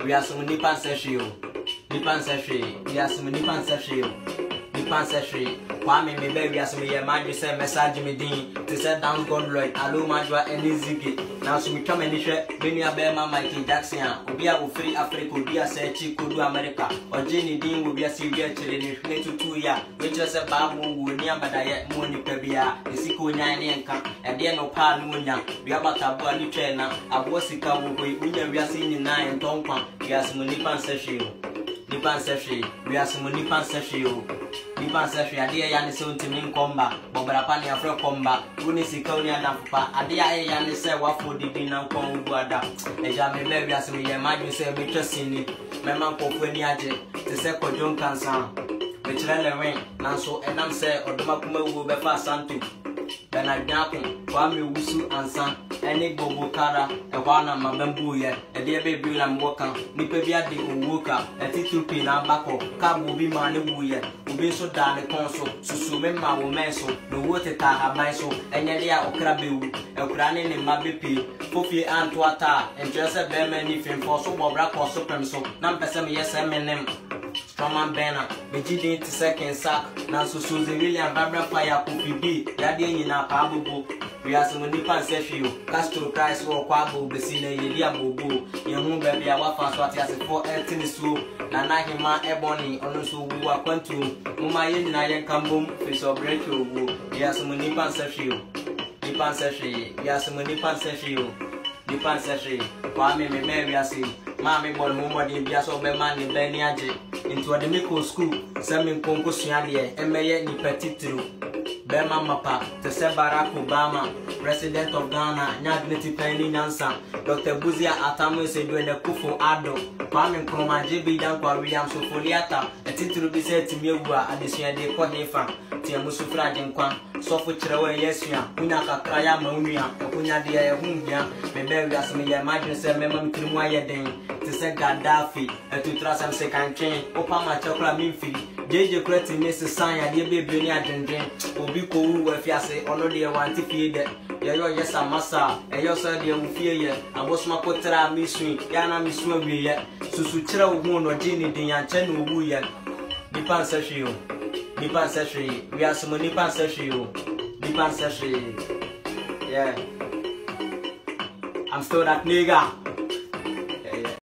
we are some nipan session. Nipan session, we are some nipan session. Nipan session, Kwame me baby as me imagine say message me din to say dance God Lloyd, allo majwa any ziggy. Now so we come and share when you are Michael Jackson, obi a free Africa, obi a say chi kodu America, or Jenny Dean will be a severe children to 2 years, which is a babu would near Badaya, Moni Pebia, the Siko Nyanka, and then no Palunya, we are about a body trainer, a Bosika, we are seeing in 9 Tonka, we are some Nipan session. Nipan session, we are some Nipan session. Nipan session, a dear Yanni soon to mean comba, Bobrapani Afro comba, Unisikonia Nafa, a dear Yanni said what food did in now come Guada, a jammy baby as me, imagine say me trust in it, Mamma Pofuniaje, the second John Cansan, which ran Nanso, and I'm say, or the Makuma will be fast Santu. Then I napping, Kwame Wusu and San, any Bobo Kara, a one of my bamboo, a dear baby and walker, Nipavia de Uwuka, a titu pin and bacco, Cab will be my new year, will be so down the console, Susumema will menso, the water taha myso, and Yalia or Krabu, a cranny in my BP, Fufi and Tuata, and just a bear many film for so Bobra or Supreme so, Nampasam yes, M&M. Strongman banner, Vigilante to second sack, Nanso Susan William Barbara Fire, Puppy B, Yadi in our Pabu. We are some Nipan Session, Castro Christ or Quabo, Bessina, Yelia Bobo, Yamu Baby, our fast what has a 4 tennis so, Nana Hima Ebony, Onosu, who are Quantum, Umayan Nayan Kambum, Fish of Retro, we are some Nipan Session, Nipan Session, we are some Nipan Session, Nipan Session, Kwame Mary, I see, Mammy Bon Mumadi, Biaso Bemani, Beniaje. Into a medical school, Samin Congo Siadia, and Mayer ni Petitru, Bema Mapa, to say Barack Obama, President of Ghana, Nagnity Penny Nansa, Dr. Buzia Atamu said when the Kufu Ado, Kwame Kroma, JB Dankwa William Sofoliata, a titru be said to Miwa, and the Sia de Kohefa, Tiamusufra Denkwan, Sofu Cherewe Yesia, Punaka Kraya Mumia, Punya de Humbia, maybe as me imagine say Memam Krimwaya Den, to say Gaddafi, and to trust some second chain. Opama chocolate minfi, JJ Cretin, Mrs. Sanya, dear baby, near Dendrin, Obiko, if you say, or no, dear one to feed it. Yes, I'm Massa, and your son, dear Mufia, and was my potra, Miss Swing, Yana Miss Swing, yet, Susutra wound or Jenny, the Yanchen woo yet. Nipan session, Nipan session, we are some Nipan session, Nipan session. Yeah, I'm still that nigga.